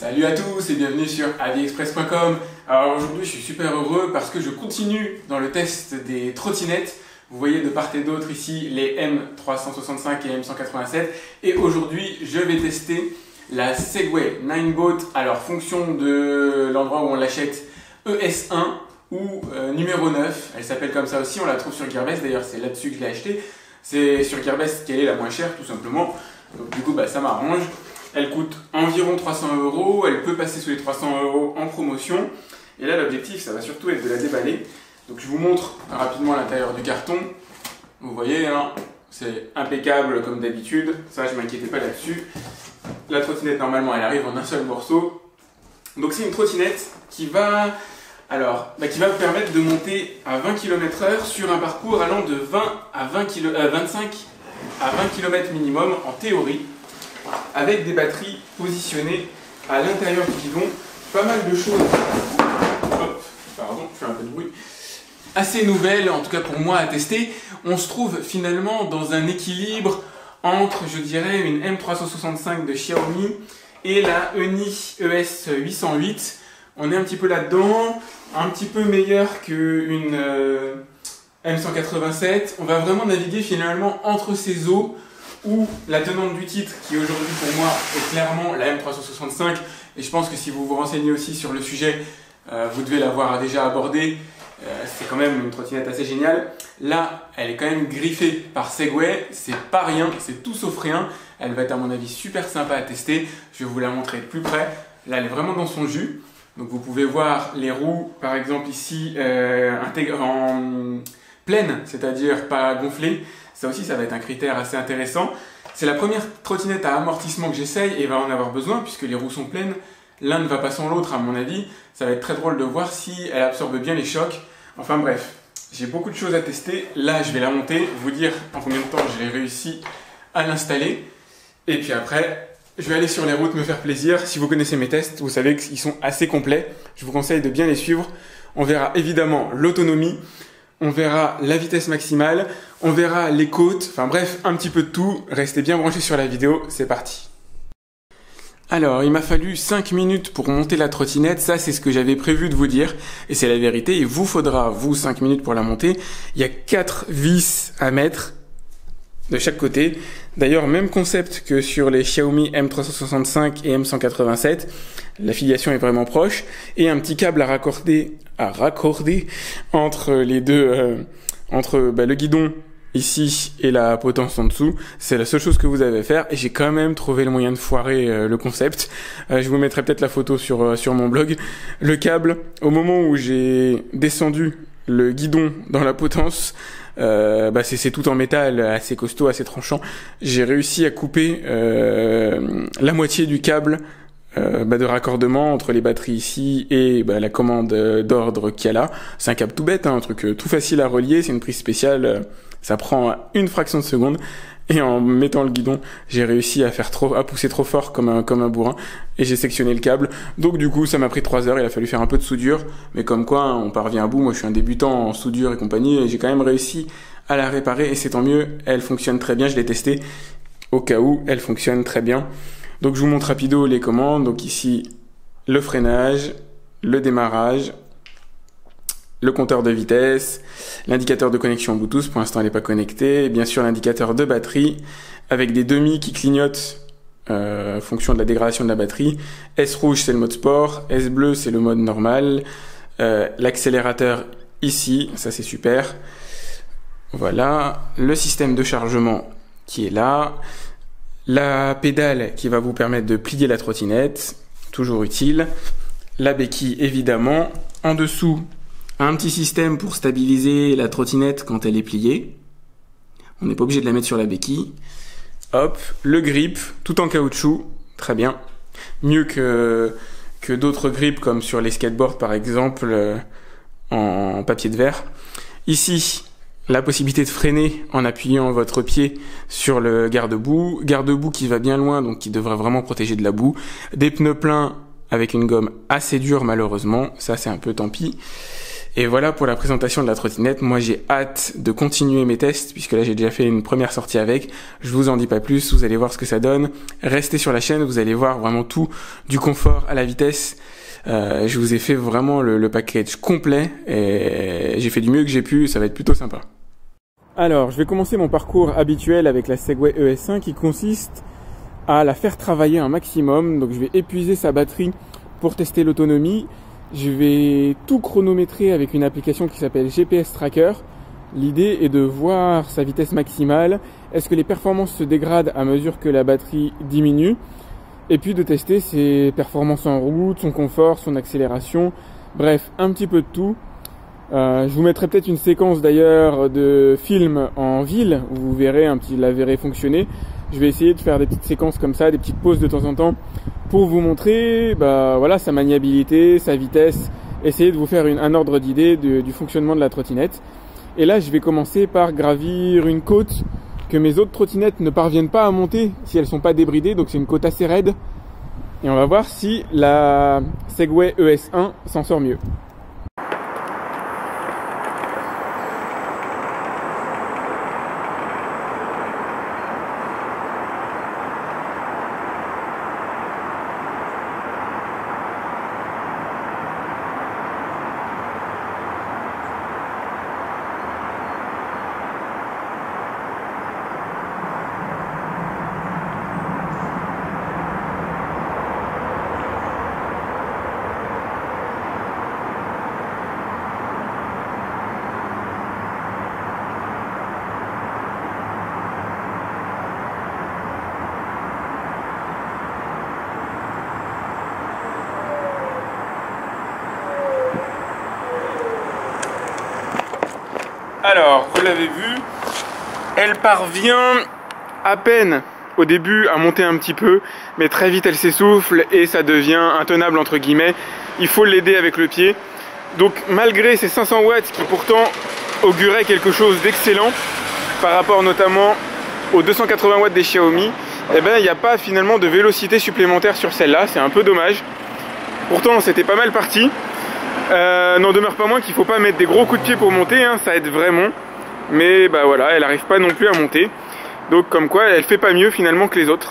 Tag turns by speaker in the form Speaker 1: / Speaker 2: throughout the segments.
Speaker 1: Salut à tous et bienvenue sur aviexpress.com. Alors aujourd'hui je suis super heureux parce que je continue dans le test des trottinettes. Vous voyez de part et d'autre ici les M365 et M187 et aujourd'hui je vais tester la Segway Ninebot. Alors fonction de l'endroit où on l'achète, ES1 ou numéro 9, elle s'appelle comme ça aussi, on la trouve sur Gearbest, d'ailleurs c'est là-dessus que je l'ai acheté. C'est sur Gearbest qu'elle est la moins chère tout simplement, donc du coup ça m'arrange. Elle coûte environ 300 €, elle peut passer sous les 300 € en promotion. Et là l'objectif ça va surtout être de la déballer. Donc je vous montre rapidement l'intérieur du carton. Vous voyez, hein, c'est impeccable comme d'habitude, ça je ne m'inquiétais pas là-dessus. La trottinette normalement elle arrive en un seul morceau. Donc c'est une trottinette qui va vous permettre de monter à 20 km/h sur un parcours allant de 25 à 20 km minimum en théorie, avec des batteries positionnées à l'intérieur du guidon. Pas mal de choses, je fais un peu de bruit, assez nouvelles en tout cas pour moi à tester. On se trouve finalement dans un équilibre entre, je dirais, une M365 de Xiaomi et la Eni ES808. On est un petit peu là-dedans, un petit peu meilleur qu'une M187. On va vraiment naviguer finalement entre ces eaux où la tenante du titre, qui aujourd'hui pour moi est clairement la M365, et je pense que si vous vous renseignez aussi sur le sujet, vous devez l'avoir déjà abordé, c'est quand même une trottinette assez géniale. Là, elle est quand même griffée par Segway, c'est pas rien, c'est tout sauf rien. Elle va être à mon avis super sympa à tester, je vais vous la montrer de plus près. Là, elle est vraiment dans son jus, donc vous pouvez voir les roues, par exemple ici, en pleine, c'est-à-dire pas gonflées. Ça aussi, ça va être un critère assez intéressant. C'est la première trottinette à amortissement que j'essaye et va en avoir besoin puisque les roues sont pleines. L'un ne va pas sans l'autre à mon avis. Ça va être très drôle de voir si elle absorbe bien les chocs. Enfin bref, j'ai beaucoup de choses à tester. Là, je vais la monter, vous dire en combien de temps j'ai réussi à l'installer. Et puis après, je vais aller sur les routes me faire plaisir. Si vous connaissez mes tests, vous savez qu'ils sont assez complets. Je vous conseille de bien les suivre. On verra évidemment l'autonomie. On verra la vitesse maximale, on verra les côtes, enfin bref, un petit peu de tout. Restez bien branchés sur la vidéo, c'est parti. Alors, il m'a fallu 5 minutes pour monter la trottinette, ça c'est ce que j'avais prévu de vous dire, et c'est la vérité, il vous faudra, vous, 5 minutes pour la monter. Il y a 4 vis à mettre de chaque côté. D'ailleurs, même concept que sur les Xiaomi M365 et M187, l'affiliation est vraiment proche, et un petit câble à raccorder entre les deux, entre le guidon ici et la potence en dessous. C'est la seule chose que vous avez à faire, et j'ai quand même trouvé le moyen de foirer le concept. Je vous mettrai peut-être la photo sur mon blog. Le câble, au moment où j'ai descendu le guidon dans la potence, c'est tout en métal, assez costaud, assez tranchant. J'ai réussi à couper la moitié du câble de raccordement entre les batteries ici et la commande d'ordre qu'il y a là. C'est un câble tout bête, un truc tout facile à relier, c'est une prise spéciale, ça prend une fraction de seconde. Et en mettant le guidon, j'ai réussi à pousser trop fort comme un bourrin, et j'ai sectionné le câble. Donc du coup, ça m'a pris 3 heures, il a fallu faire un peu de soudure, mais comme quoi, hein, on parvient à bout. Moi, je suis un débutant en soudure et compagnie, et j'ai quand même réussi à la réparer, et c'est tant mieux, elle fonctionne très bien, je l'ai testée, au cas où, elle fonctionne très bien. Donc je vous montre rapido les commandes. Donc ici, le freinage, le démarrage, le compteur de vitesse, l'indicateur de connexion Bluetooth, pour l'instant elle n'est pas connectée, et bien sûr l'indicateur de batterie, avec des demi qui clignotent en fonction de la dégradation de la batterie. S rouge c'est le mode sport, S bleu c'est le mode normal, l'accélérateur ici, ça c'est super. Voilà, le système de chargement qui est là, la pédale qui va vous permettre de plier la trottinette, toujours utile, la béquille évidemment, en dessous un petit système pour stabiliser la trottinette quand elle est pliée. On n'est pas obligé de la mettre sur la béquille. Hop, le grip, tout en caoutchouc, très bien. Mieux que d'autres grips comme sur les skateboards par exemple, en papier de verre. Ici, la possibilité de freiner en appuyant votre pied sur le garde-boue. Garde-boue qui va bien loin, donc qui devrait vraiment protéger de la boue. Des pneus pleins avec une gomme assez dure malheureusement, ça c'est un peu tant pis. Et voilà pour la présentation de la trottinette. Moi j'ai hâte de continuer mes tests puisque là j'ai déjà fait une première sortie avec. Je vous en dis pas plus, vous allez voir ce que ça donne. Restez sur la chaîne, vous allez voir vraiment tout, du confort à la vitesse. Je vous ai fait vraiment le package complet et j'ai fait du mieux que j'ai pu, ça va être plutôt sympa. Alors je vais commencer mon parcours habituel avec la Segway ES1 qui consiste à la faire travailler un maximum. Donc je vais épuiser sa batterie pour tester l'autonomie. Je vais tout chronométrer avec une application qui s'appelle GPS Tracker. L'idée est de voir sa vitesse maximale, est-ce que les performances se dégradent à mesure que la batterie diminue, et puis de tester ses performances en route, son confort, son accélération, bref, un petit peu de tout. Je vous mettrai peut-être une séquence d'ailleurs de film en ville, où vous verrez la verrez fonctionner. Je vais essayer de faire des petites séquences comme ça, des petites pauses de temps en temps, pour vous montrer voilà, sa maniabilité, sa vitesse, essayer de vous faire un ordre d'idée du fonctionnement de la trottinette. Et là, je vais commencer par gravir une côte que mes autres trottinettes ne parviennent pas à monter si elles ne sont pas débridées, donc c'est une côte assez raide. Et on va voir si la Segway ES1 s'en sort mieux. Alors, vous l'avez vu, elle parvient à peine au début à monter un petit peu, mais très vite elle s'essouffle et ça devient intenable entre guillemets. Il faut l'aider avec le pied. Donc malgré ces 500 watts qui pourtant auguraient quelque chose d'excellent par rapport notamment aux 280 watts des Xiaomi, eh ben, il n'y a pas finalement de vélocité supplémentaire sur celle-là, c'est un peu dommage. Pourtant c'était pas mal parti. N'en demeure pas moins qu'il ne faut pas mettre des gros coups de pied pour monter, hein, ça aide vraiment. Mais bah voilà, elle n'arrive pas non plus à monter. Donc comme quoi, elle fait pas mieux finalement que les autres.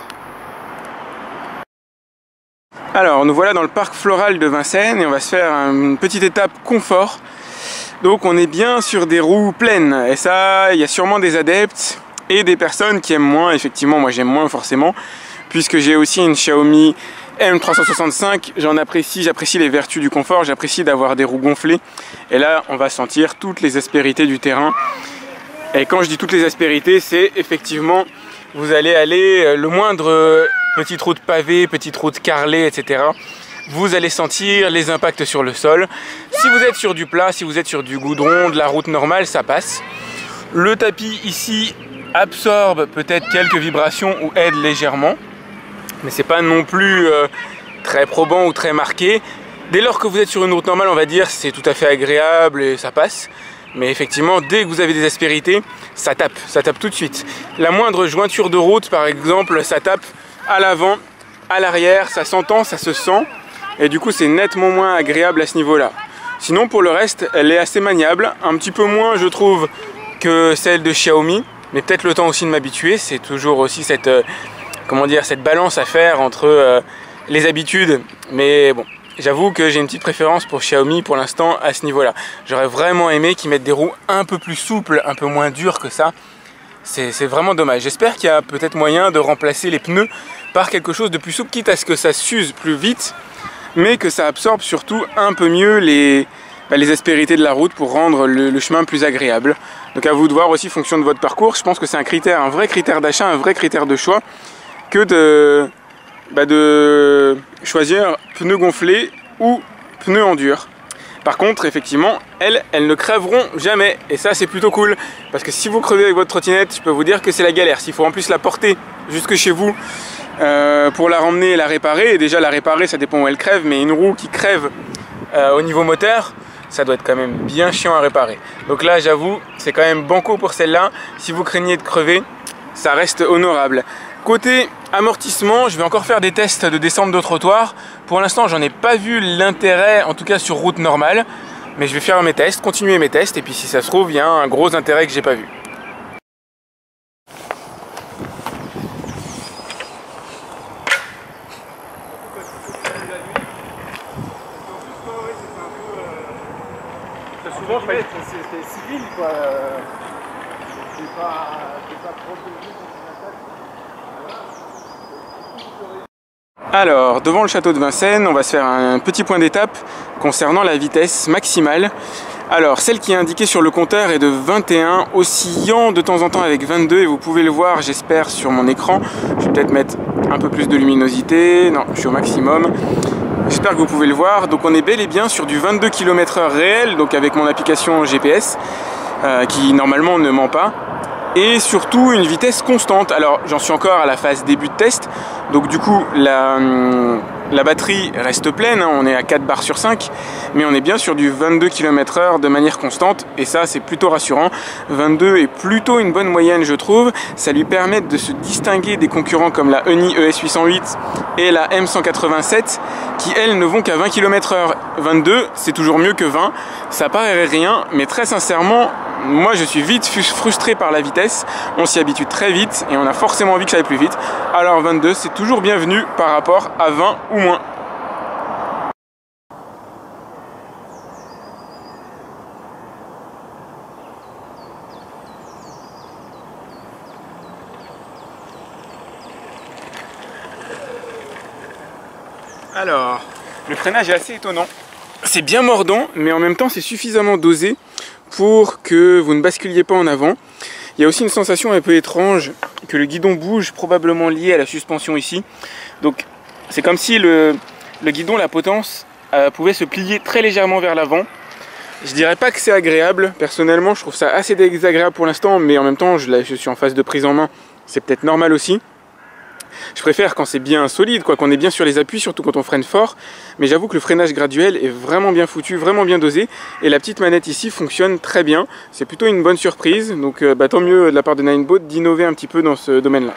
Speaker 1: Alors, nous voilà dans le parc floral de Vincennes et on va se faire une petite étape confort. Donc on est bien sur des roues pleines. Et ça, il y a sûrement des adeptes et des personnes qui aiment moins. Effectivement, moi j'aime moins forcément, puisque j'ai aussi une Xiaomi M365, j'apprécie les vertus du confort, j'apprécie d'avoir des roues gonflées. Et là, on va sentir toutes les aspérités du terrain. Et quand je dis toutes les aspérités, c'est effectivement, vous allez aller le moindre petite route pavée, petite route carrelée, etc. Vous allez sentir les impacts sur le sol. Si vous êtes sur du plat, si vous êtes sur du goudron, de la route normale, ça passe. Le tapis ici absorbe peut-être quelques vibrations ou aide légèrement. Mais c'est pas non plus très probant ou très marqué. Dès lors que vous êtes sur une route normale, on va dire, c'est tout à fait agréable et ça passe. Mais effectivement, dès que vous avez des aspérités, ça tape tout de suite. La moindre jointure de route, par exemple, ça tape à l'avant, à l'arrière, ça s'entend, ça se sent. Et du coup, c'est nettement moins agréable à ce niveau-là. Sinon, pour le reste, elle est assez maniable. Un petit peu moins, je trouve, que celle de Xiaomi. Mais peut-être le temps aussi de m'habituer. C'est toujours aussi cette... cette balance à faire entre les habitudes, mais bon, j'avoue que j'ai une petite préférence pour Xiaomi pour l'instant à ce niveau-là. J'aurais vraiment aimé qu'ils mettent des roues un peu plus souples, un peu moins dures que ça. C'est vraiment dommage. J'espère qu'il y a peut-être moyen de remplacer les pneus par quelque chose de plus souple, quitte à ce que ça s'use plus vite, mais que ça absorbe surtout un peu mieux les aspérités de la route pour rendre le chemin plus agréable. Donc à vous de voir aussi, fonction de votre parcours. Je pense que c'est un vrai critère d'achat, un vrai critère de choix, que de choisir pneus gonflés ou pneus en dur. Par contre, effectivement, elles ne crèveront jamais. Et ça, c'est plutôt cool. Parce que si vous crevez avec votre trottinette, je peux vous dire que c'est la galère. S'il faut en plus la porter jusque chez vous pour la ramener et la réparer. Et déjà, la réparer, ça dépend où elle crève. Mais une roue qui crève au niveau moteur, ça doit être quand même bien chiant à réparer. Donc là, j'avoue, c'est quand même banco pour celle-là. Si vous craignez de crever, ça reste honorable. Côté amortissement, je vais encore faire des tests de descente de trottoir. Pour l'instant, j'en ai pas vu l'intérêt, en tout cas sur route normale. Mais je vais faire mes tests, continuer mes tests, et puis si ça se trouve, il y a un gros intérêt que j'ai pas vu.
Speaker 2: Souvent, c'est civil, quoi. C'est pas protégé contre une attaque.
Speaker 1: Alors, devant le château de Vincennes, on va se faire un petit point d'étape concernant la vitesse maximale. Alors, celle qui est indiquée sur le compteur est de 21, oscillant de temps en temps avec 22, et vous pouvez le voir, j'espère, sur mon écran. Je vais peut-être mettre un peu plus de luminosité. Non, je suis au maximum. J'espère que vous pouvez le voir. Donc on est bel et bien sur du 22 km/h réel, donc avec mon application GPS, qui normalement ne ment pas. Et surtout une vitesse constante. Alors j'en suis encore à la phase début de test, donc du coup la batterie reste pleine, hein, on est à 4 bars sur 5, mais on est bien sur du 22 km/h de manière constante, et ça c'est plutôt rassurant. 22 est plutôt une bonne moyenne, je trouve. Ça lui permet de se distinguer des concurrents comme la Eni ES808 et la M187 qui elles ne vont qu'à 20 km/h. 22 c'est toujours mieux que 20, ça paraît rien, mais très sincèrement moi je suis vite frustré par la vitesse, on s'y habitue très vite et on a forcément envie que ça aille plus vite. Alors 22 c'est toujours bienvenu par rapport à 20 ou moins. Alors, le freinage est assez étonnant. C'est bien mordant, mais en même temps c'est suffisamment dosé pour que vous ne basculiez pas en avant. Il y a aussi une sensation un peu étrange que le guidon bouge, probablement lié à la suspension ici. Donc c'est comme si le guidon, la potence, pouvait se plier très légèrement vers l'avant. Je dirais pas que c'est agréable, personnellement je trouve ça assez désagréable pour l'instant, mais en même temps je suis en phase de prise en main, c'est peut-être normal aussi. Je préfère quand c'est bien solide, qu'on est bien sur les appuis, surtout quand on freine fort. Mais j'avoue que le freinage graduel est vraiment bien foutu, vraiment bien dosé. Et la petite manette ici fonctionne très bien. C'est plutôt une bonne surprise. Donc tant mieux de la part de Ninebot d'innover un petit peu dans ce domaine-là.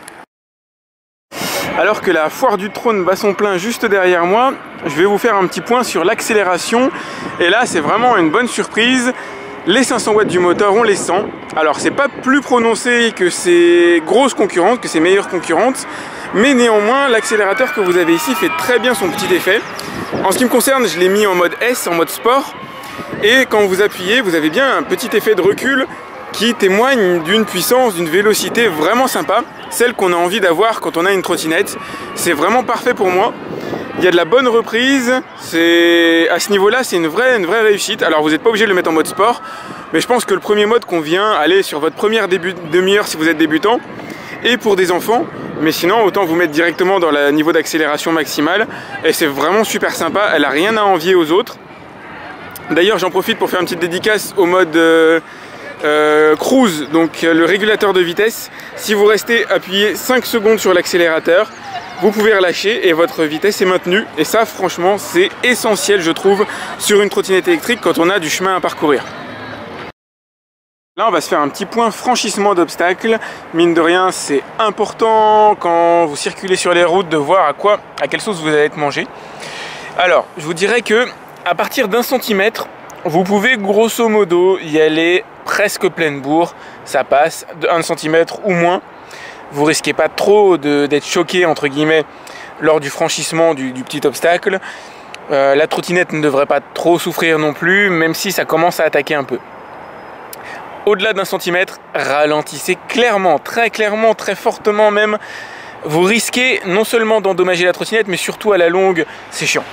Speaker 1: Alors que la foire du trône bat son plein juste derrière moi, je vais vous faire un petit point sur l'accélération. Et là, c'est vraiment une bonne surprise. Les 500 watts du moteur, on les sent. Alors, c'est pas plus prononcé que ses grosses concurrentes, que ses meilleures concurrentes, mais néanmoins, l'accélérateur que vous avez ici fait très bien son petit effet. En ce qui me concerne, je l'ai mis en mode S, en mode sport, et quand vous appuyez, vous avez bien un petit effet de recul qui témoigne d'une puissance, d'une vélocité vraiment sympa, celle qu'on a envie d'avoir quand on a une trottinette. C'est vraiment parfait pour moi. Il y a de la bonne reprise, à ce niveau-là, c'est une vraie réussite. Alors vous n'êtes pas obligé de le mettre en mode sport, mais je pense que le premier mode convient aller sur votre première demi-heure si vous êtes débutant, et pour des enfants. Mais sinon, autant vous mettre directement dans le niveau d'accélération maximale, et c'est vraiment super sympa, elle n'a rien à envier aux autres. D'ailleurs, j'en profite pour faire une petite dédicace au mode cruise, donc le régulateur de vitesse. Si vous restez appuyé 5 secondes sur l'accélérateur, vous pouvez relâcher et votre vitesse est maintenue. Et ça, franchement, c'est essentiel, je trouve, sur une trottinette électrique quand on a du chemin à parcourir. Là, on va se faire un petit point franchissement d'obstacles. Mine de rien, c'est important quand vous circulez sur les routes de voir à quelle sauce vous allez être mangé. Alors, je vous dirais que à partir d'1 centimètre, vous pouvez grosso modo y aller presque pleine bourre. Ça passe de 1 cm ou moins. Vous risquez pas trop d'être choqué entre guillemets lors du franchissement du petit obstacle. La trottinette ne devrait pas trop souffrir non plus, même si ça commence à attaquer un peu. Au-delà d'1 centimètre, ralentissez clairement, très fortement même. Vous risquez non seulement d'endommager la trottinette, mais surtout à la longue, c'est chiant.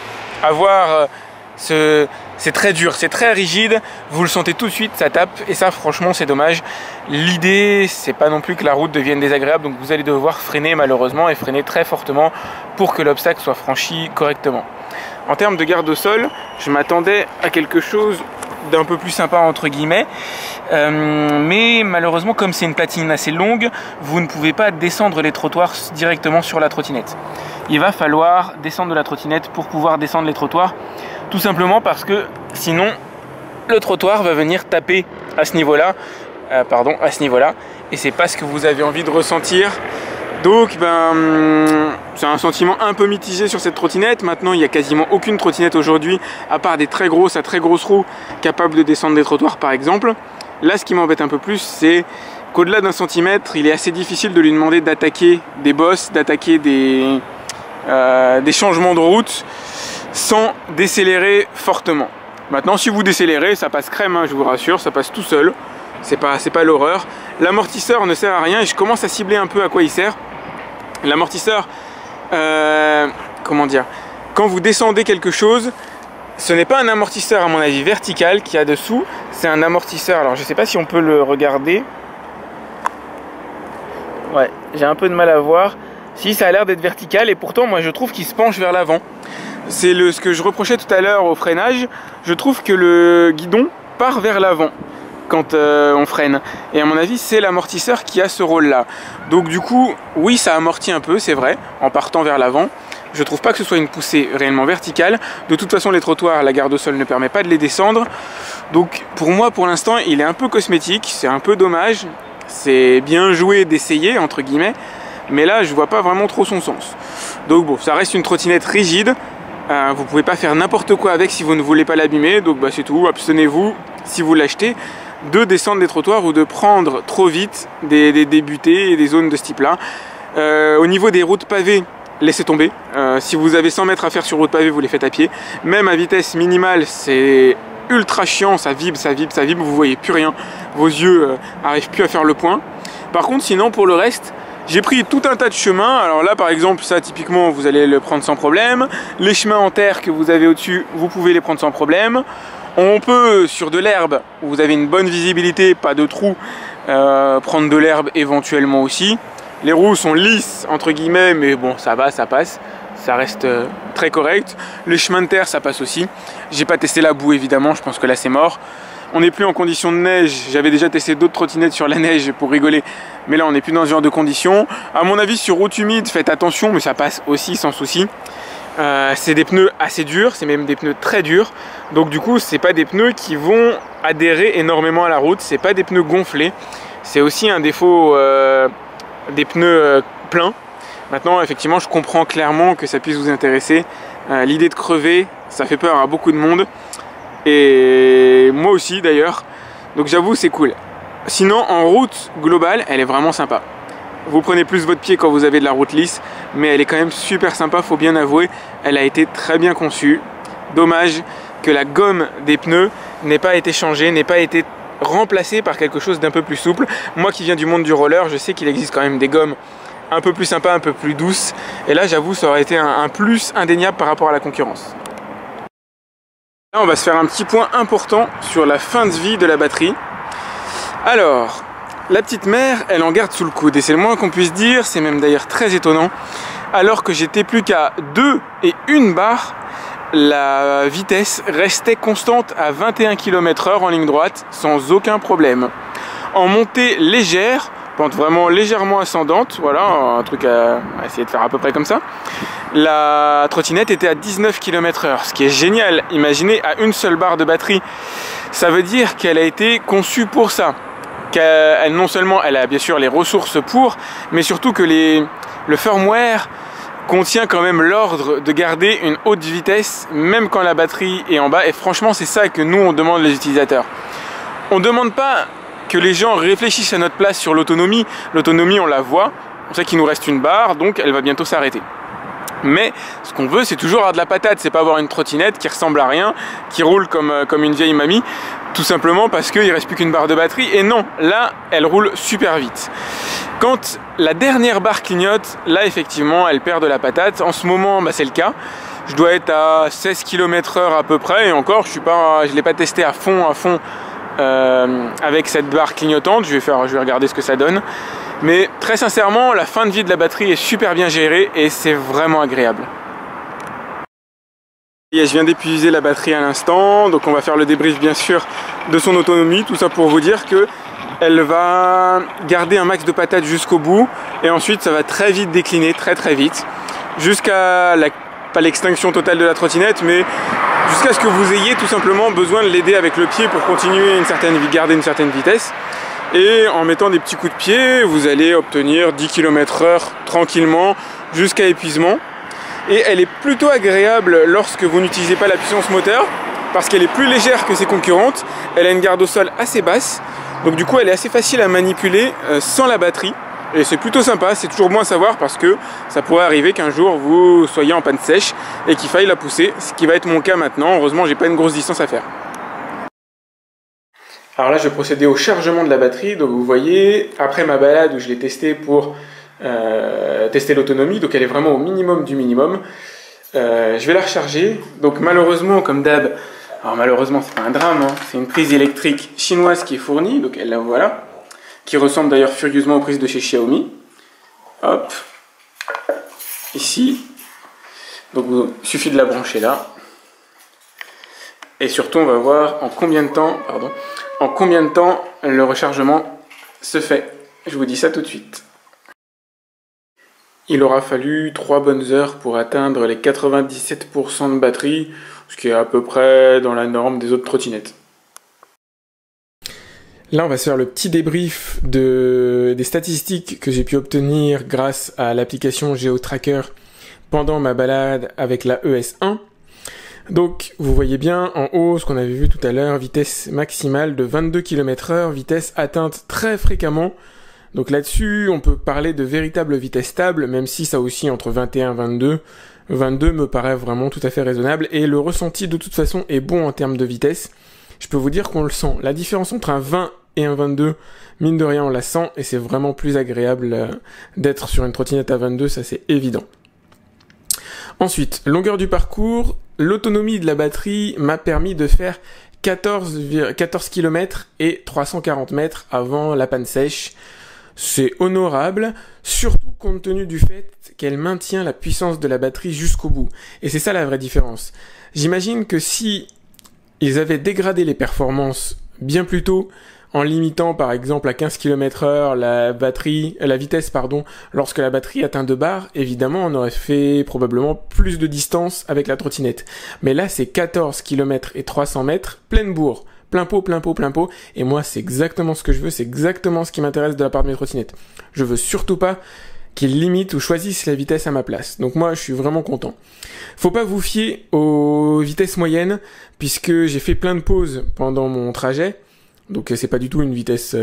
Speaker 1: C'est très dur, c'est très rigide, vous le sentez tout de suite, ça tape, et ça franchement c'est dommage. L'idée c'est pas non plus que la route devienne désagréable, donc vous allez devoir freiner malheureusement, et freiner très fortement pour que l'obstacle soit franchi correctement. En termes de garde au sol, je m'attendais à quelque chose d'un peu plus sympa entre guillemets, mais malheureusement comme c'est une platine assez longue, vous ne pouvez pas descendre les trottoirs directement sur la trottinette. Il va falloir descendre de la trottinette pour pouvoir descendre les trottoirs, tout simplement parce que sinon le trottoir va venir taper à ce niveau-là, et c'est pas ce que vous avez envie de ressentir. Donc c'est un sentiment un peu mitigé sur cette trottinette. Maintenant, il n'y a quasiment aucune trottinette aujourd'hui, à part des très grosses à très grosses roues, capables de descendre des trottoirs par exemple. Là, ce qui m'embête un peu plus, c'est qu'au-delà d'un centimètre, il est assez difficile de lui demander d'attaquer des bosses, d'attaquer des changements de route sans décélérer fortement. Maintenant, si vous décélérez, ça passe crème, hein, je vous rassure, ça passe tout seul. C'est pas l'horreur. L'amortisseur ne sert à rien et je commence à cibler un peu à quoi il sert. L'amortisseur, comment dire, quand vous descendez quelque chose, ce n'est pas un amortisseur à mon avis vertical qu'il y a dessous, c'est un amortisseur, alors je ne sais pas si on peut le regarder. Ouais, j'ai un peu de mal à voir. Si, ça a l'air d'être vertical et pourtant moi je trouve qu'il se penche vers l'avant. C'est ce que je reprochais tout à l'heure au freinage, je trouve que le guidon part vers l'avant quand on freine. Et à mon avis, c'est l'amortisseur qui a ce rôle-là. Donc du coup, oui, ça amortit un peu, c'est vrai, en partant vers l'avant. Je trouve pas que ce soit une poussée réellement verticale. De toute façon, les trottoirs, la garde au sol ne permet pas de les descendre. Donc pour moi, pour l'instant, il est un peu cosmétique, c'est un peu dommage. C'est bien joué d'essayer, entre guillemets. Mais là, je vois pas vraiment trop son sens. Donc bon, ça reste une trottinette rigide. Vous pouvez pas faire n'importe quoi avec si vous ne voulez pas l'abîmer. Donc bah, c'est tout, abstenez-vous, si vous l'achetez, de descendre des trottoirs ou de prendre trop vite des butées et des zones de ce type-là. Au niveau des routes pavées, laissez tomber. Si vous avez 100 mètres à faire sur route pavée, vous les faites à pied. Même à vitesse minimale, c'est ultra chiant, ça vibre, ça vibre, ça vibre, vous voyez plus rien. Vos yeux n'arrivent plus à faire le point. Par contre, sinon, pour le reste, j'ai pris tout un tas de chemins. Alors là, par exemple, ça, typiquement, vous allez le prendre sans problème. Les chemins en terre que vous avez au-dessus, vous pouvez les prendre sans problème. On peut, sur de l'herbe, où vous avez une bonne visibilité, pas de trous, prendre de l'herbe éventuellement aussi. Les roues sont lisses, entre guillemets, mais bon, ça va, ça passe. Ça reste très correct. Les chemins de terre, ça passe aussi. J'ai pas testé la boue, évidemment, je pense que là, c'est mort. On n'est plus en condition de neige. J'avais déjà testé d'autres trottinettes sur la neige pour rigoler. Mais là, on n'est plus dans ce genre de conditions. À mon avis, sur route humide, faites attention, mais ça passe aussi sans souci. C'est des pneus assez durs, c'est même des pneus très durs. Donc du coup, c'est pas des pneus qui vont adhérer énormément à la route. C'est pas des pneus gonflés. C'est aussi un défaut des pneus pleins. Maintenant, effectivement, je comprends clairement que ça puisse vous intéresser. L'idée de crever, ça fait peur à beaucoup de monde. Et moi aussi d'ailleurs. Donc j'avoue, c'est cool. Sinon, en route globale, elle est vraiment sympa. Vous prenez plus votre pied quand vous avez de la route lisse, mais elle est quand même super sympa, faut bien avouer. Elle a été très bien conçue. Dommage que la gomme des pneus n'ait pas été changée, n'ait pas été remplacée par quelque chose d'un peu plus souple. Moi qui viens du monde du roller, je sais qu'il existe quand même des gommes un peu plus sympas, un peu plus douces. Et là, j'avoue, ça aurait été un plus indéniable par rapport à la concurrence. Là, on va se faire un petit point important sur la fin de vie de la batterie. Alors, la petite mère, elle en garde sous le coude et c'est le moins qu'on puisse dire, c'est même d'ailleurs très étonnant. Alors que j'étais plus qu'à 2 et 1 barre, la vitesse restait constante à 21 km/h en ligne droite sans aucun problème. En montée légère, pente vraiment légèrement ascendante, voilà, un truc à essayer de faire à peu près comme ça, la trottinette était à 19 km/h, ce qui est génial. Imaginez, à une seule barre de batterie, ça veut dire qu'elle a été conçue pour ça. Non seulement elle a bien sûr les ressources pour, mais surtout que le firmware contient quand même l'ordre de garder une haute vitesse même quand la batterie est en bas. Et franchement, c'est ça que nous on demande les utilisateurs. On ne demande pas que les gens réfléchissent à notre place sur l'autonomie. L'autonomie, on la voit, on sait qu'il nous reste une barre, donc elle va bientôt s'arrêter. Mais ce qu'on veut, c'est toujours avoir de la patate, c'est pas avoir une trottinette qui ressemble à rien, qui roule comme une vieille mamie, tout simplement parce qu'il ne reste plus qu'une barre de batterie. Et non, là, elle roule super vite. Quand la dernière barre clignote, là, effectivement, elle perd de la patate. En ce moment, bah, c'est le cas. Je dois être à 16 km/h à peu près, et encore, je ne l'ai pas testé à fond, avec cette barre clignotante. Je vais regarder ce que ça donne. Mais très sincèrement, la fin de vie de la batterie est super bien gérée et c'est vraiment agréable. Et je viens d'épuiser la batterie à l'instant, donc on va faire le débrief bien sûr de son autonomie. Tout ça pour vous dire que elle va garder un max de patates jusqu'au bout et ensuite ça va très vite décliner, très vite, jusqu'à pas l'extinction totale de la trottinette, mais jusqu'à ce que vous ayez tout simplement besoin de l'aider avec le pied pour continuer garder une certaine vitesse. Et en mettant des petits coups de pied, vous allez obtenir 10 km/h tranquillement, jusqu'à épuisement. Et elle est plutôt agréable lorsque vous n'utilisez pas la puissance moteur, parce qu'elle est plus légère que ses concurrentes. Elle a une garde au sol assez basse, donc du coup elle est assez facile à manipuler sans la batterie. Et c'est plutôt sympa, c'est toujours bon à savoir parce que ça pourrait arriver qu'un jour vous soyez en panne sèche et qu'il faille la pousser, ce qui va être mon cas maintenant. Heureusement, j'ai pas une grosse distance à faire. Alors là, je vais procéder au chargement de la batterie. Donc vous voyez, après ma balade où je l'ai testée pour tester l'autonomie, donc elle est vraiment au minimum du minimum, je vais la recharger. Donc malheureusement, comme d'hab, alors malheureusement c'est pas un drame, hein, c'est une prise électrique chinoise qui est fournie, donc elle la voilà, qui ressemble d'ailleurs furieusement aux prises de chez Xiaomi. Hop, ici. Donc il suffit de la brancher là. Et surtout on va voir en combien de temps, le rechargement se fait. Je vous dis ça tout de suite. Il aura fallu 3 bonnes heures pour atteindre les 97% de batterie, ce qui est à peu près dans la norme des autres trottinettes. Là, on va se faire le petit débrief des statistiques que j'ai pu obtenir grâce à l'application GeoTracker pendant ma balade avec la ES1. Donc, vous voyez bien en haut ce qu'on avait vu tout à l'heure, vitesse maximale de 22 km/h, vitesse atteinte très fréquemment. Donc là-dessus, on peut parler de véritable vitesse stable, même si ça oscille entre 21 et 22. 22 me paraît vraiment tout à fait raisonnable, et le ressenti de toute façon est bon en termes de vitesse. Je peux vous dire qu'on le sent. La différence entre un 20 et un 22, mine de rien, on la sent, et c'est vraiment plus agréable d'être sur une trottinette à 22, ça c'est évident. Ensuite, longueur du parcours, l'autonomie de la batterie m'a permis de faire 14 km et 340 mètres avant la panne sèche. C'est honorable, surtout compte tenu du fait qu'elle maintient la puissance de la batterie jusqu'au bout. Et c'est ça la vraie différence. J'imagine que si ils avaient dégradé les performances bien plus tôt, en limitant par exemple à 15 km/h la vitesse lorsque la batterie atteint 2 bars, évidemment on aurait fait probablement plus de distance avec la trottinette. Mais là c'est 14 km et 300 mètres, pleine bourre, plein pot, et moi c'est exactement ce que je veux, c'est exactement ce qui m'intéresse de la part de mes trottinettes. Je veux surtout pas qu'ils limitent ou choisissent la vitesse à ma place. Donc moi je suis vraiment content. Faut pas vous fier aux vitesses moyennes, puisque j'ai fait plein de pauses pendant mon trajet. Donc c'est pas du tout une vitesse,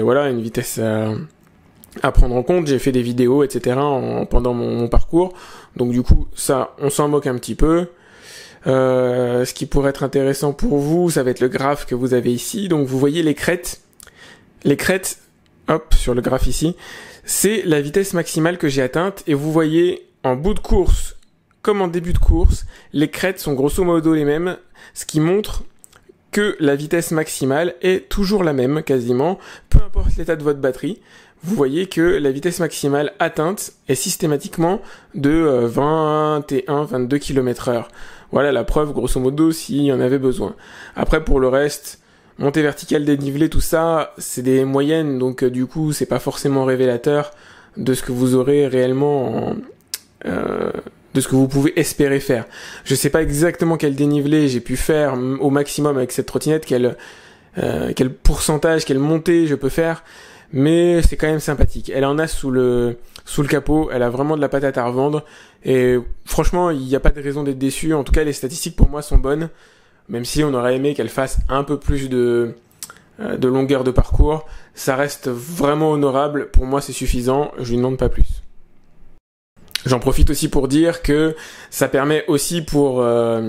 Speaker 1: à prendre en compte. J'ai fait des vidéos, etc. pendant mon parcours. Donc du coup, ça, on s'en moque un petit peu. Ce qui pourrait être intéressant pour vous, ça va être le graphe que vous avez ici. Donc vous voyez les crêtes. Les crêtes, hop, sur le graphe ici, c'est la vitesse maximale que j'ai atteinte. Et vous voyez, en bout de course, comme en début de course, les crêtes sont grosso modo les mêmes, ce qui montre que la vitesse maximale est toujours la même, quasiment, peu importe l'état de votre batterie. Vous voyez que la vitesse maximale atteinte est systématiquement de 21-22 km/h. Voilà la preuve, grosso modo, s'il y en avait besoin. Après, pour le reste, montée verticale, dénivelé, tout ça, c'est des moyennes, donc du coup, c'est pas forcément révélateur de ce que vous aurez réellement de ce que vous pouvez espérer faire. Je sais pas exactement quel dénivelé j'ai pu faire au maximum avec cette trottinette, quel pourcentage, quelle montée je peux faire, mais c'est quand même sympathique. Elle en a sous le capot, elle a vraiment de la patate à revendre, et franchement, il n'y a pas de raison d'être déçu. En tout cas, les statistiques pour moi sont bonnes, même si on aurait aimé qu'elle fasse un peu plus de longueur de parcours. Ça reste vraiment honorable, pour moi c'est suffisant, je lui demande pas plus. J'en profite aussi pour dire que ça permet aussi pour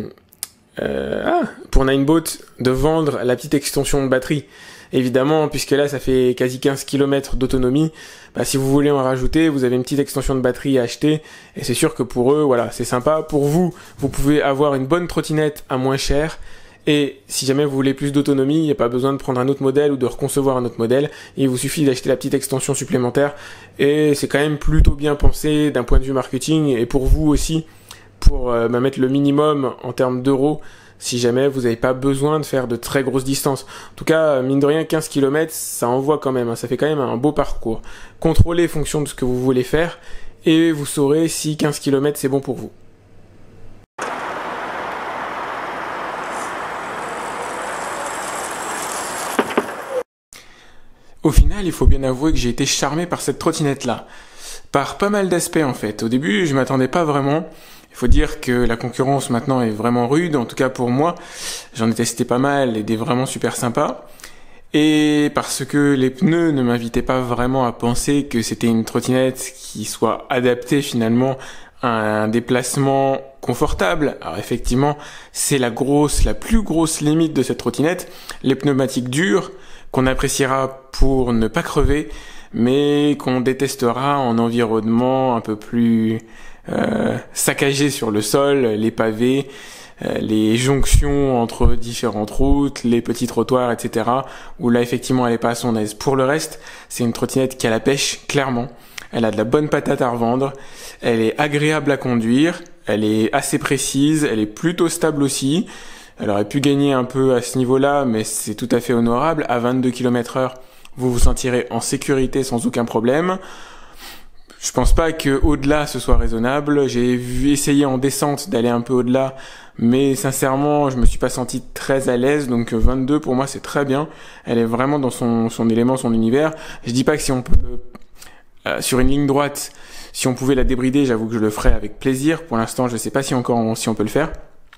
Speaker 1: Ninebot de vendre la petite extension de batterie. Évidemment, puisque là ça fait quasi 15 km d'autonomie, si vous voulez en rajouter, vous avez une petite extension de batterie à acheter, et c'est sûr que pour eux, voilà, c'est sympa. Pour vous, vous pouvez avoir une bonne trottinette à moins cher, et si jamais vous voulez plus d'autonomie, il n'y a pas besoin de prendre un autre modèle ou de reconcevoir un autre modèle, il vous suffit d'acheter la petite extension supplémentaire, et c'est quand même plutôt bien pensé d'un point de vue marketing, et pour vous aussi, pour mettre le minimum en termes d'euros, si jamais vous n'avez pas besoin de faire de très grosses distances. En tout cas, mine de rien, 15 km, ça envoie quand même, ça fait quand même un beau parcours. Contrôlez en fonction de ce que vous voulez faire, et vous saurez si 15 km c'est bon pour vous. Au final, il faut bien avouer que j'ai été charmé par cette trottinette-là. par pas mal d'aspects en fait. Au début, je m'attendais pas vraiment. Il faut dire que la concurrence maintenant est vraiment rude, en tout cas pour moi. J'en ai testé pas mal et des vraiment super sympas. Et parce que les pneus ne m'invitaient pas vraiment à penser que c'était une trottinette qui soit adaptée finalement à un déplacement confortable. Alors effectivement, c'est la plus grosse limite de cette trottinette, les pneumatiques durs, qu'on appréciera pour ne pas crever, mais qu'on détestera en environnement un peu plus saccagé sur le sol, les pavés, les jonctions entre différentes routes, les petits trottoirs, etc. où là effectivement elle est pas à son aise. Pour le reste, c'est une trottinette qui a la pêche, clairement. Elle a de la bonne patate à revendre, elle est agréable à conduire, elle est assez précise, elle est plutôt stable aussi. Elle aurait pu gagner un peu à ce niveau-là, mais c'est tout à fait honorable. À 22 km/h, vous vous sentirez en sécurité sans aucun problème. Je pense pas que au-delà ce soit raisonnable. J'ai essayer en descente d'aller un peu au-delà, mais sincèrement, je me suis pas senti très à l'aise. Donc 22 pour moi c'est très bien. Elle est vraiment dans son élément, son univers. Je dis pas que si on peut sur une ligne droite, si on pouvait la débrider, j'avoue que je le ferais avec plaisir. Pour l'instant, je sais pas si on peut le faire.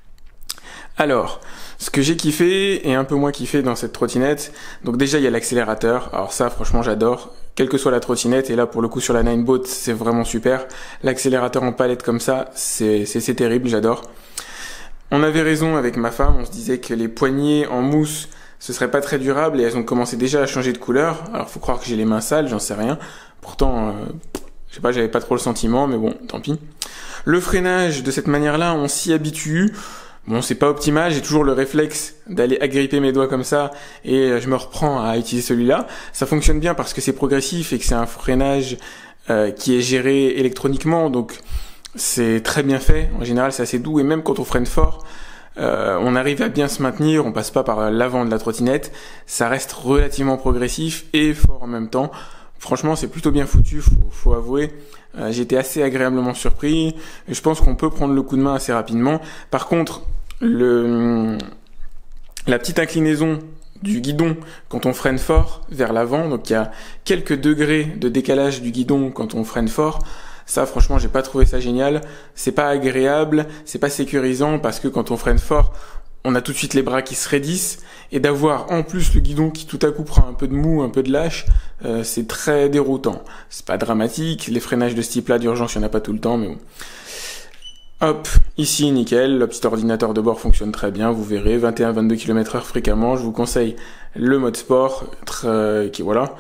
Speaker 1: Alors, ce que j'ai kiffé et un peu moins kiffé dans cette trottinette, donc déjà il y a l'accélérateur. Alors ça, franchement, j'adore. Quelle que soit la trottinette, et là pour le coup sur la Ninebot, c'est vraiment super. L'accélérateur en palette comme ça, c'est terrible, j'adore. On avait raison avec ma femme, on se disait que les poignées en mousse, ce serait pas très durable et elles ont commencé déjà à changer de couleur. Alors faut croire que j'ai les mains sales, j'en sais rien. Pourtant, je sais pas, j'avais pas trop le sentiment, mais bon, tant pis. Le freinage de cette manière-là, on s'y habitue. Bon, c'est pas optimal, j'ai toujours le réflexe d'aller agripper mes doigts comme ça et je me reprends à utiliser celui-là. Ça fonctionne bien parce que c'est progressif et que c'est un freinage qui est géré électroniquement, donc c'est très bien fait. En général, c'est assez doux et même quand on freine fort, on arrive à bien se maintenir, on passe pas par l'avant de la trottinette. Ça reste relativement progressif et fort en même temps. Franchement, c'est plutôt bien foutu, faut avouer. J'ai été assez agréablement surpris. Et je pense qu'on peut prendre le coup de main assez rapidement. Par contre, la petite inclinaison du guidon quand on freine fort vers l'avant, donc il y a quelques degrés de décalage du guidon quand on freine fort. Ça, franchement, j'ai pas trouvé ça génial. C'est pas agréable, c'est pas sécurisant parce que quand on freine fort, on a tout de suite les bras qui se raidissent et d'avoir en plus le guidon qui tout à coup prend un peu de mou, un peu de lâche, c'est très déroutant. C'est pas dramatique, les freinages de ce type-là d'urgence, il n'y en a pas tout le temps, mais bon. Hop, ici nickel, le petit ordinateur de bord fonctionne très bien, vous verrez, 21-22 km/h fréquemment, je vous conseille le mode sport, voilà.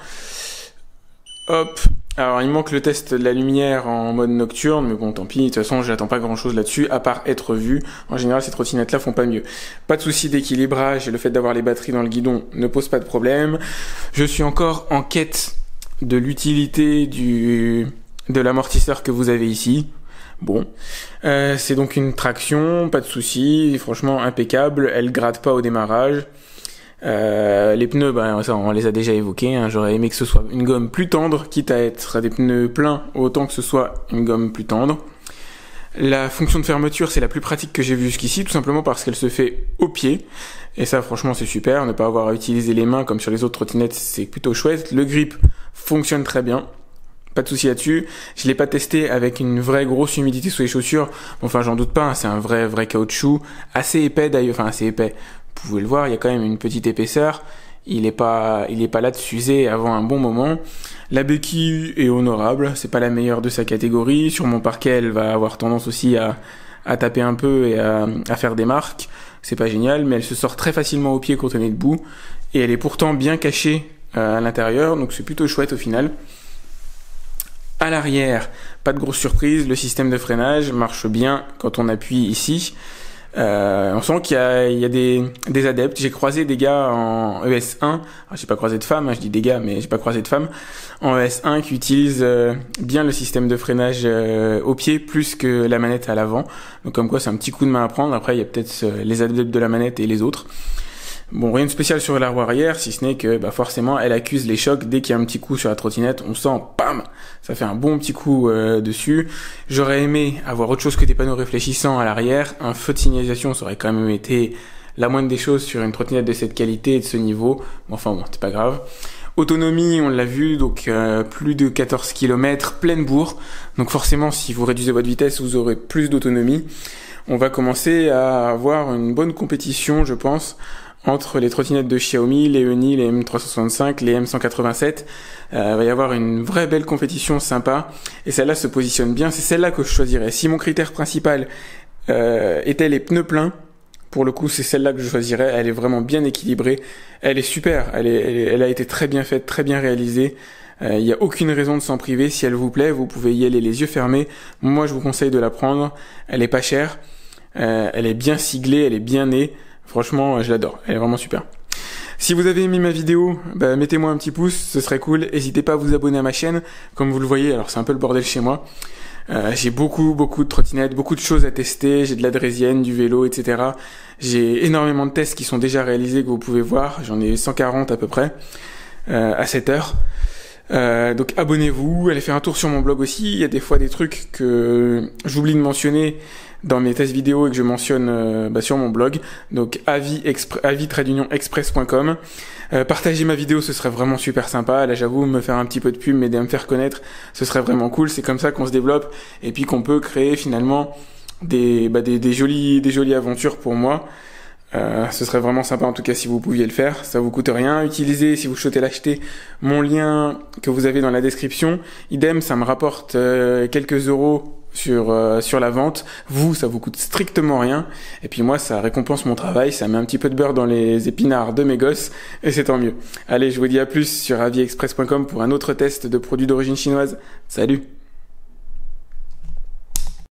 Speaker 1: Hop, alors il manque le test de la lumière en mode nocturne, mais bon tant pis, de toute façon j'attends pas grand chose là-dessus, à part être vu. En général ces trottinettes là font pas mieux. Pas de souci d'équilibrage et le fait d'avoir les batteries dans le guidon ne pose pas de problème. Je suis encore en quête de l'utilité de l'amortisseur que vous avez ici. Bon, c'est donc une traction, pas de souci, franchement impeccable, elle gratte pas au démarrage. Les pneus, ça, on les a déjà évoqués, hein. J'aurais aimé que ce soit une gomme plus tendre, quitte à être des pneus pleins, autant que ce soit une gomme plus tendre. La fonction de fermeture, c'est la plus pratique que j'ai vue jusqu'ici, tout simplement parce qu'elle se fait au pied. Et ça, franchement, c'est super. Ne pas avoir à utiliser les mains comme sur les autres trottinettes, c'est plutôt chouette. Le grip fonctionne très bien. Pas de souci là-dessus. Je l'ai pas testé avec une vraie grosse humidité sous les chaussures. Enfin, j'en doute pas, hein. C'est un vrai caoutchouc. Assez épais d'ailleurs, enfin assez épais. Vous pouvez le voir, il y a quand même une petite épaisseur. Il est pas là de s'user avant un bon moment. La béquille est honorable, c'est pas la meilleure de sa catégorie. Sur mon parquet, elle va avoir tendance aussi à taper un peu et à faire des marques. C'est pas génial, mais elle se sort très facilement au pied quand on est debout. Et elle est pourtant bien cachée à l'intérieur, donc c'est plutôt chouette au final. À l'arrière, pas de grosse surprise, le système de freinage marche bien quand on appuie ici. On sent qu'il y a des adeptes. J'ai croisé des gars en ES1. Alors, j'ai pas croisé de femmes, hein, je dis des gars, mais j'ai pas croisé de femmes en ES1 qui utilisent bien le système de freinage au pied plus que la manette à l'avant. Donc comme quoi, c'est un petit coup de main à prendre. Après, il y a peut-être les adeptes de la manette et les autres. Bon, rien de spécial sur la roue arrière, si ce n'est que forcément, elle accuse les chocs. Dès qu'il y a un petit coup sur la trottinette, on sent, bam, ça fait un bon petit coup dessus. J'aurais aimé avoir autre chose que des panneaux réfléchissants à l'arrière. Un feu de signalisation, ça aurait quand même été la moindre des choses sur une trottinette de cette qualité et de ce niveau. Enfin bon, c'est pas grave. Autonomie, on l'a vu, donc plus de 14 km, pleine bourre. Donc forcément, si vous réduisez votre vitesse, vous aurez plus d'autonomie. On va commencer à avoir une bonne compétition, je pense, entre les trottinettes de Xiaomi, les Uni, les M365, les M187. Il va y avoir une vraie belle compétition sympa. Et celle-là se positionne bien. C'est celle-là que je choisirais. Si mon critère principal était les pneus pleins, pour le coup, c'est celle-là que je choisirais. Elle est vraiment bien équilibrée. Elle est super. Elle a été très bien faite, très bien réalisée. Il n'y a aucune raison de s'en priver. Si elle vous plaît, vous pouvez y aller les yeux fermés. Moi, je vous conseille de la prendre. Elle est pas chère. Elle est bien siglée, elle est bien née. Franchement, je l'adore. Elle est vraiment super. Si vous avez aimé ma vidéo, mettez-moi un petit pouce, ce serait cool. N'hésitez pas à vous abonner à ma chaîne. Comme vous le voyez, alors c'est un peu le bordel chez moi. J'ai beaucoup de trottinettes, beaucoup de choses à tester. J'ai de la draisienne, du vélo, etc. J'ai énormément de tests qui sont déjà réalisés que vous pouvez voir. J'en ai 140 à peu près à cette heure. Donc abonnez-vous, allez faire un tour sur mon blog aussi. Il y a des fois des trucs que j'oublie de mentionner dans mes tests vidéo et que je mentionne sur mon blog. Donc avis-express.com. Partagez ma vidéo, ce serait vraiment super sympa. Là, j'avoue, me faire un petit peu de pub, m'aider à me faire connaître, ce serait vraiment cool. C'est comme ça qu'on se développe et puis qu'on peut créer finalement des jolies aventures pour moi. Ce serait vraiment sympa en tout cas si vous pouviez le faire, ça vous coûte rien. Utilisez, si vous souhaitez l'acheter, mon lien que vous avez dans la description. Idem, ça me rapporte quelques euros sur la vente. Vous, ça vous coûte strictement rien. Et puis moi, ça récompense mon travail, ça met un petit peu de beurre dans les épinards de mes gosses, et c'est tant mieux. Allez, je vous dis à plus sur aviexpress.com pour un autre test de produits d'origine chinoise. Salut!